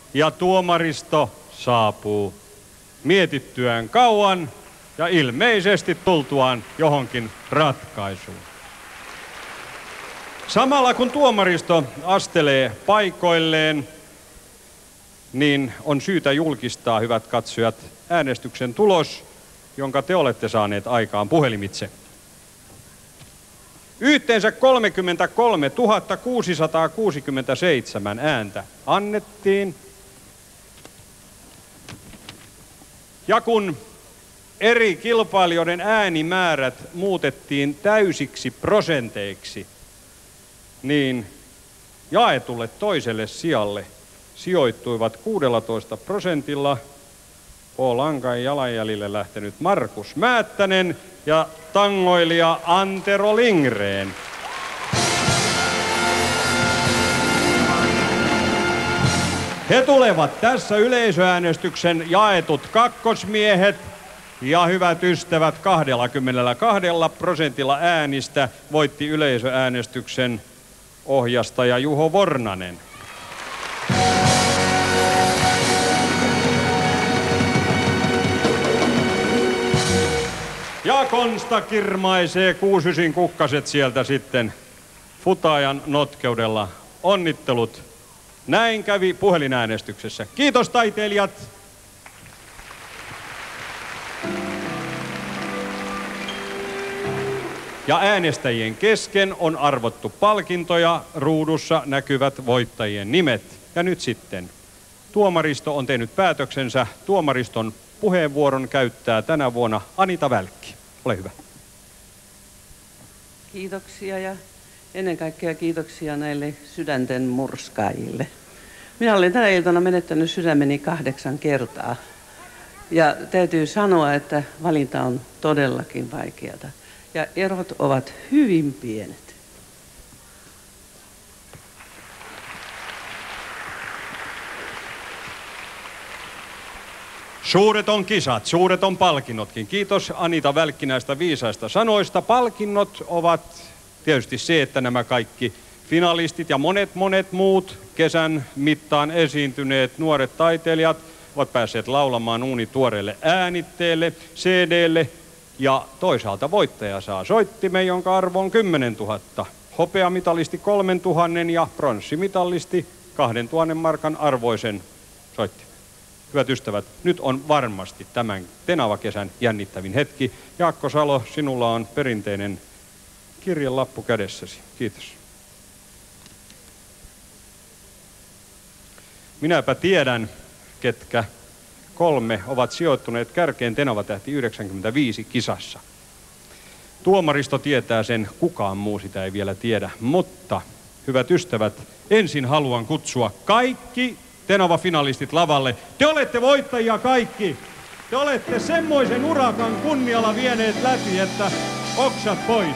ja tuomaristo saapuu mietittyään kauan ja ilmeisesti tultuaan johonkin ratkaisuun. Samalla kun tuomaristo astelee paikoilleen, niin on syytä julkistaa, hyvät katsojat, äänestyksen tulos, jonka te olette saaneet aikaan puhelimitse. Yhteensä 33 667 ääntä annettiin. Ja kun eri kilpailijoiden äänimäärät muutettiin täysiksi prosenteiksi, niin jaetulle toiselle sijalle sijoittuivat 16% Lankan jalanjäljille lähtenyt Markus Määttänen ja tangoilija Antero Lindgren. He tulevat tässä yleisöäänestyksen jaetut kakkosmiehet ja hyvät ystävät 22% äänistä voitti yleisöäänestyksen ohjastaja Juho Vornanen. Ja Konsta kirmaisee 69 kukkaset sieltä sitten futaajan notkeudella. Onnittelut. Näin kävi puhelinäänestyksessä. Kiitos taiteilijat. Ja äänestäjien kesken on arvottu palkintoja. Ruudussa näkyvät voittajien nimet. Ja nyt sitten tuomaristo on tehnyt päätöksensä. Tuomariston puheenvuoron käyttää tänä vuonna Anita Välkki. Ole hyvä. Kiitoksia ja ennen kaikkea kiitoksia näille sydänten murskaajille. Minä olen tänä iltana menettänyt sydämeni 8 kertaa. Ja täytyy sanoa, että valinta on todellakin vaikeata. Ja erot ovat hyvin pienet. Suuret on kisat, suuret on palkinnotkin. Kiitos Anita Välkki näistä viisaista sanoista. Palkinnot ovat tietysti se, että nämä kaikki finalistit ja monet muut kesän mittaan esiintyneet nuoret taiteilijat ovat päässeet laulamaan uunituoreelle äänitteelle, CD:lle ja toisaalta voittaja saa soittimen, jonka arvo on 10 000. Hopeamitalisti 3 000 ja pronssimitalisti 2 000 markan arvoisen soittimen. Hyvät ystävät, nyt on varmasti tämän Tenava-kesän jännittävin hetki. Jaakko Salo, sinulla on perinteinen kirjelappu kädessäsi. Kiitos. Minäpä tiedän, ketkä 3 ovat sijoittuneet kärkeen Tenava-tähti 95 kisassa. Tuomaristo tietää sen, kukaan muu sitä ei vielä tiedä. Mutta, hyvät ystävät, ensin haluan kutsua kaikki Tenava-finalistit lavalle. Te olette voittajia kaikki. Te olette semmoisen urakan kunnialla vieneet läpi, että oksat pois.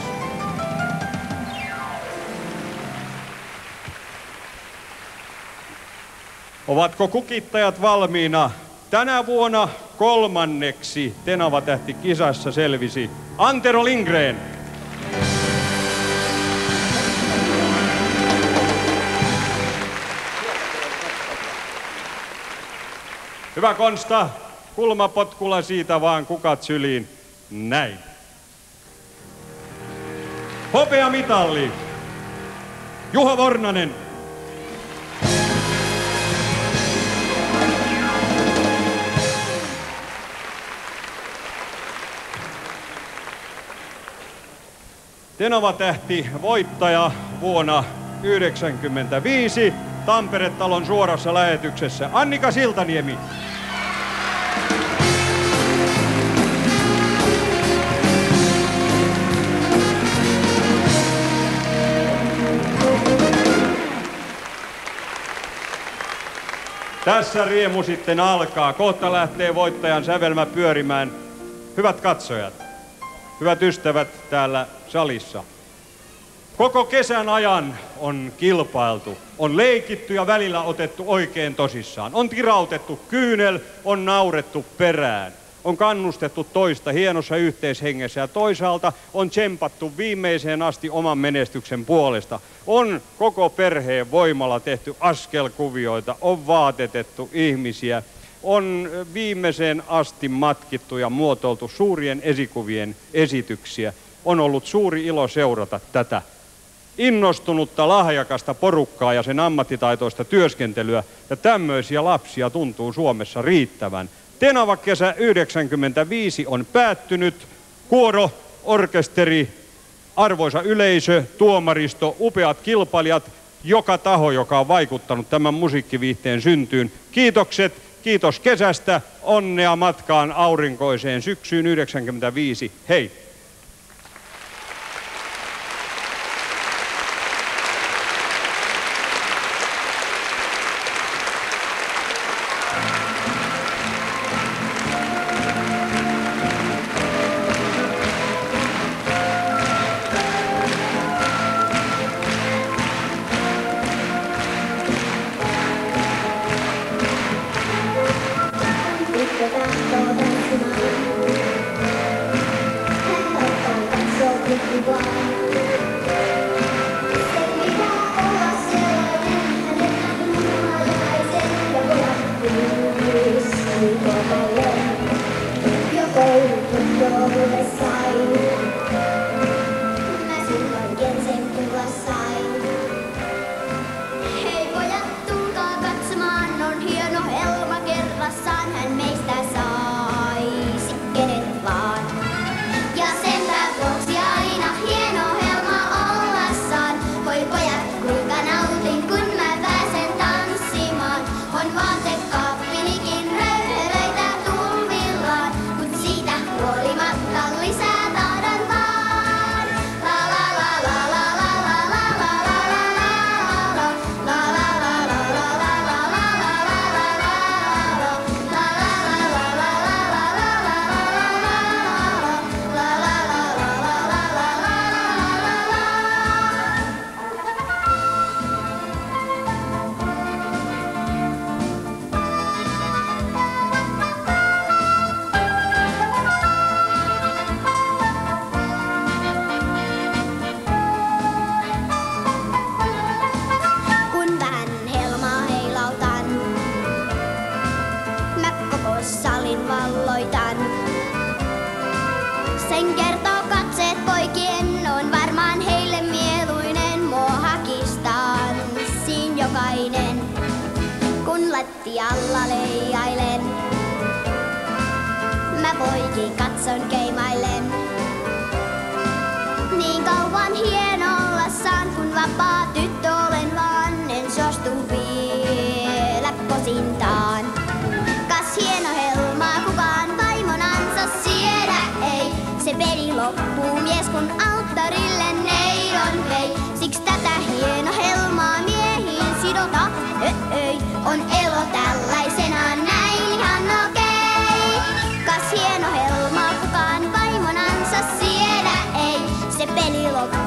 Ovatko kukittajat valmiina? Tänä vuonna 3. Tenava-tähti kisassa selvisi Antero Lindgren. Hyvä Konsta, kulmapotkulla siitä vaan kukat syliin. Näin. Hopeamitalli. Juho Vornanen. Tenava-tähti voittaja vuonna 1995 Tampere-talon suorassa lähetyksessä Annika Siltaniemi. Tässä riemu sitten alkaa. Kohta lähtee voittajan sävelmä pyörimään. Hyvät katsojat, hyvät ystävät täällä salissa. Koko kesän ajan on kilpailtu, on leikitty ja välillä otettu oikein tosissaan. On tirautettu kyynel, on naurettu perään. on kannustettu toista hienossa yhteishengessä ja toisaalta on tsempattu viimeiseen asti oman menestyksen puolesta. On koko perheen voimalla tehty askelkuvioita, on vaatetettu ihmisiä, on viimeiseen asti matkittu ja muotoiltu suurien esikuvien esityksiä. On ollut suuri ilo seurata tätä innostunutta, lahjakasta porukkaa ja sen ammattitaitoista työskentelyä, ja tämmöisiä lapsia tuntuu Suomessa riittävän. Tenava-kesä 95 on päättynyt. Kuoro, orkesteri, arvoisa yleisö, tuomaristo, upeat kilpailijat, joka taho, joka on vaikuttanut tämän musiikkiviihteen syntyyn. Kiitokset, kiitos kesästä, onnea matkaan aurinkoiseen syksyyn 95. Hei! Lattialla leijailen, mä poikin katson keimailen. Niin kauan hienolla saan, kun vapaa tyttö olen vaan, en suostu vielä posintaan. Kas hieno helmaa, kukaan vaimonansa siedä ei. Se peli loppuu mies, kun alttarille neidon vei. Siks tätä hieno helmaa miehiin sidota, ei. On elo tällaisenaan näin ihan okei. Kas hieno helmaa, kukaan vaimonansa siedä ei. Se peli loppuu.